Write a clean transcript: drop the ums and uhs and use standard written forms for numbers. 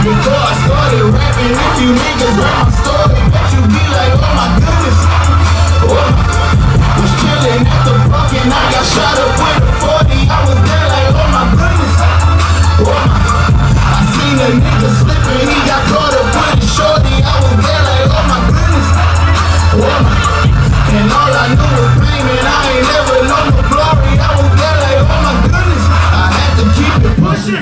Before I started rapping, if you niggas heard my story, bet you be like, oh my goodness. Oh, was chilling at the park and I got shot up.